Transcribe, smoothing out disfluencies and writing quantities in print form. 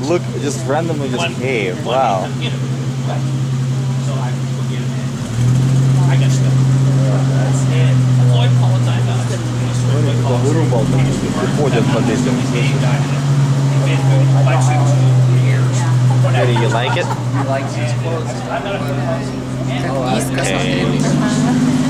look, just randomly just cave. Wow. Выходят под этим. Eddie, you like it? He likes his clothes. Okay.